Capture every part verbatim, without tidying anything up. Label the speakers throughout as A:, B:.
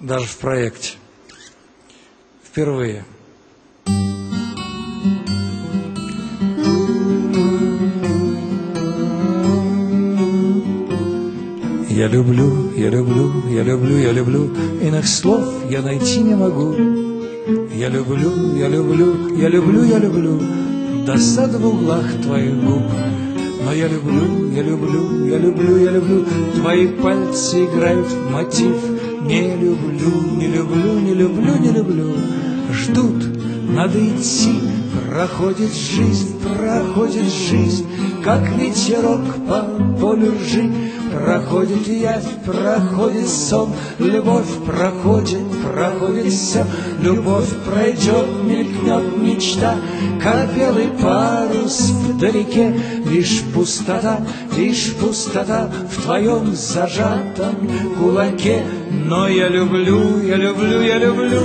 A: даже в проекте. Впервые. Я люблю, я люблю, я люблю, я люблю, иных слов я найти не могу. Я люблю, я люблю, я люблю, я люблю досаду в углах твоих губ. Но я люблю, я люблю, я люблю, я люблю твои пальцы играют в мотив. Не люблю, не люблю, не люблю, не люблю. Ждут, надо идти. Проходит жизнь, проходит жизнь, как ветерок по полю ржи. Проходит явь, проходит сон, любовь проходит, проходит все. Любовь пройдет, мелькнет мечта, как белый парус вдалеке. Лишь пустота, лишь пустота в твоем зажатом кулаке. Но я люблю, я люблю, я люблю.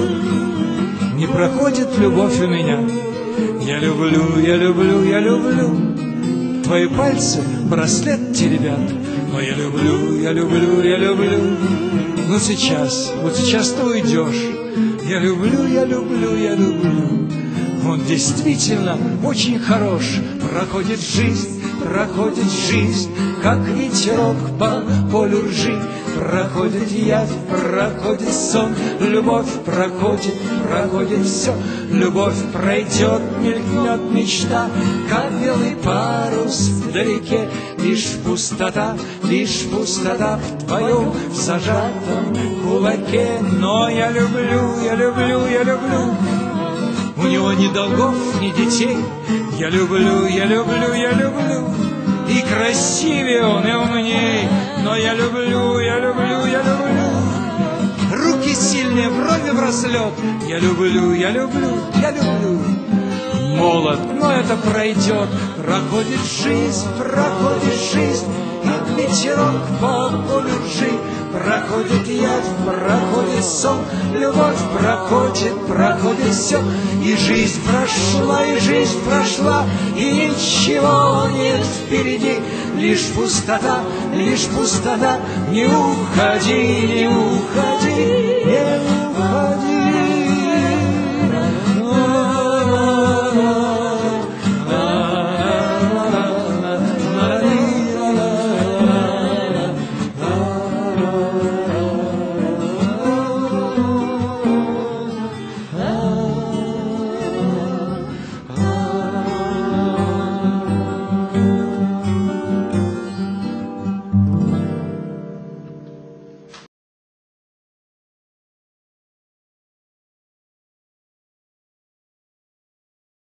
A: Не проходит любовь у меня. Я люблю, я люблю, я люблю твои пальцы, браслет теребят. Но я люблю, я люблю, я люблю. Ну сейчас, вот сейчас ты уйдешь. Я люблю, я люблю, я люблю. Он действительно очень хорош. Проходит жизнь, проходит жизнь, как ветерок по полю ржи. Проходит явь, проходит сон, любовь проходит, проходит все. Любовь пройдет, мелькнет мечта, как белый парус вдалеке. Лишь пустота, лишь пустота в твоем зажатом кулаке. Но я люблю, я люблю, я люблю. У него ни долгов, ни детей. Я люблю, я люблю, я люблю. И красивее он, и умней. Но я люблю, я люблю, я люблю. Руки сильные, брови браслет. Я люблю, я люблю, я люблю. Молод, но это пройдет. Проходит жизнь, проходит жизнь, как ветерок по полю ржи. Проходит явь, проходит сон, любовь проходит, проходит все. И жизнь прошла, и жизнь прошла, и ничего нет впереди. Лишь пустота, лишь пустота, не уходи, не уходи.